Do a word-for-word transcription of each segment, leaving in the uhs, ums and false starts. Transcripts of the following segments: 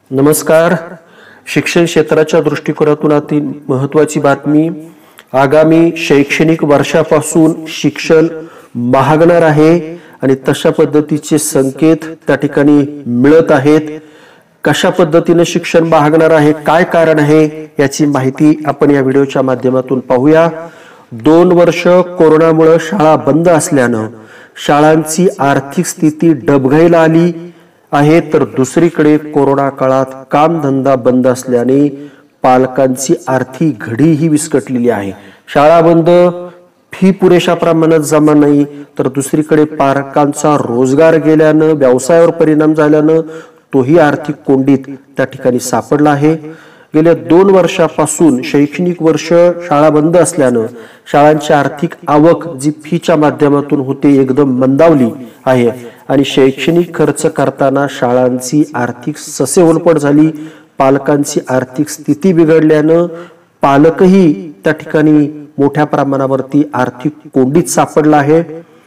नमस्कार. शिक्षण क्षेत्राच्या दृष्टिकोनातून महत्त्वाची बातमी. आगामी शैक्षणिक वर्षापासून शिक्षण महागणार आहे आणि तशा पद्धतीचे संकेत त्या ठिकाणी मिळत आहेत. कशा पद्धतीने शिक्षण महागणार आहे, काय कारण आहे, याची माहिती आपण या व्हिडिओच्या माध्यमातून पाहूया. दोन वर्ष कोरोनामुळे शाळा बंद असल्यानं शाळांची आर्थिक स्थिती डबघाईला आली आहे, तर दुसरीकडे कोरोना काळात कामधंदा बंद असल्याने पालकांची आर्थिक घडी ही विस्कटलेली आहे. शाळा बंद, फी पुरेशा प्रमाणात जमा नाही, तर दुसरीकडे पालकांचा रोजगार गेल्यानं, व्यवसायावर परिणाम झाल्यानं तोही आर्थिक कोंडीत त्या ठिकाणी सापडला आहे. गेल्या दोन वर्षापासून शैक्षणिक वर्ष शाळा बंद असल्यानं शाळांची आर्थिक आवक जी फीच्या माध्यमातून होते एकदम मंदावली आहे आणि शैक्षणिक खर्च करताना शाळांची आर्थिक ससेहोलपट झाली. पालकांची आर्थिक स्थिती बिघडल्यानं पालकही त्या ठिकाणी मोठ्या प्रमाणावरती आर्थिक कोंडीत सापडला आहे.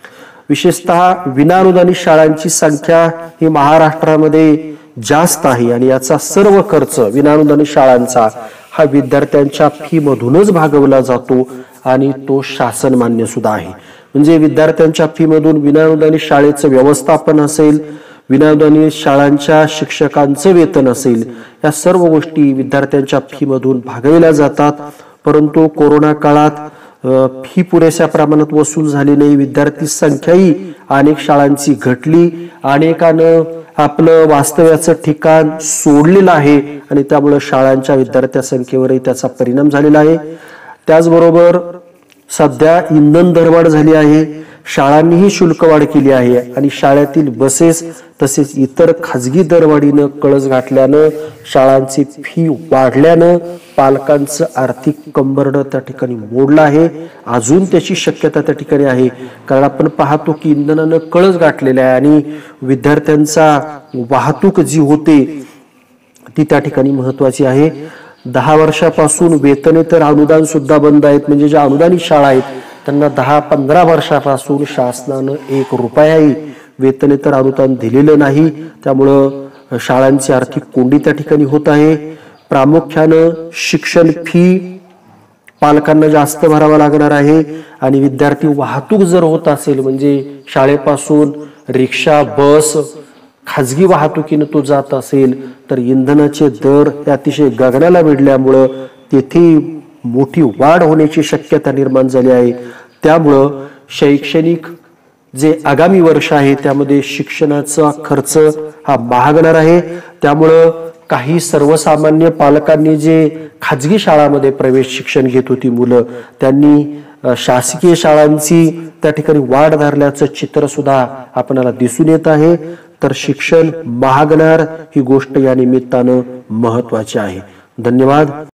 विशेषतः विनाअनुदानित शाळांची संख्या ही महाराष्ट्रामध्ये जास्त आहे आणि याचा सर्व खर्च विनाअनुदानित शाळांचा हा विद्यार्थ्यांच्या फी मधूनच भागवला जातो आणि तो शासन मान्य सुद्धा आहे. म्हणजे विद्यार्थ्यांच्या फी मधून विनाअनुदानित शाळेचं व्यवस्थापन असेल, विनाअनुदानित शाळांच्या शिक्षकांचं वेतन असेल, या सर्व गोष्टी विद्यार्थ्यांच्या फी मधून भागवल्या जातात. परंतु कोरोना काळात फी पुरेशा प्रमाणात वसूल झाली नाही, विद्यार्थी संख्याही अनेक शाळांची घटली, अनेकानं आपलं वास्तव्याचं ठिकाण सोडलेलं आहे आणि त्यामुळे शाळांच्या विद्यार्थ्या संख्येवरही त्याचा परिणाम झालेला आहे. त्याचबरोबर सध्या इंधन दरवाढ झाली आहे, शाळांनीही शुल्क वाढ केली आहे आणि शाळेतील बसेस तसेच इतर खाजगी दरवाढीनं कळस घातल्यानं शाळांची फी वाढल्यानं पालकांचं आर्थिक कंबरड त्या ठिकाणी मोडलं आहे. अजून त्याची शक्यता त्या ठिकाणी आहे, कारण आपण पाहतो की इंधनानं कळस घातलेला आहे आणि विद्यार्थ्यांचा वाहतूक जी होते ती त्या ठिकाणी महत्वाची आहे. दहा वर्षापासून वेतनेतर अनुदान सुद्धा बंद आहेत. म्हणजे ज्या अनुदानित शाळा आहेत त्यांना दहा पंधरा वर्षापासून शासनानं एक रुपयाही वेतनेतर अनुदान दिलेलं नाही. त्यामुळं शाळांची आर्थिक कोंडी त्या ठिकाणी होत आहे. प्रामुख्यानं शिक्षण फी पालकांना जास्त भरावा लागणार आहे आणि विद्यार्थी वाहतूक जर होत असेल, म्हणजे शाळेपासून रिक्षा, बस, खाजगी वाहतुकीनं तो जात असेल, तर इंधनाचे दर हे अतिशय गगनाला भिडल्यामुळं तेथे मोठी वाढ होण्याची शक्यता निर्माण झाली आहे. त्यामुळं शैक्षणिक जे आगामी वर्ष आहे त्यामध्ये शिक्षणाचा खर्च हा महागणार आहे. त्यामुळं काही सर्वसामान्य पालकांनी जे खाजगी शाळांमध्ये प्रवेश शिक्षण घेत होती मुलं, त्यांनी शासकीय शाळांची त्या ठिकाणी वाढ धरल्याचं चित्र सुद्धा आपल्याला दिसून येत आहे. तर शिक्षण महागणार ही गोष्ट या निमित्तानं महत्वाची आहे. धन्यवाद.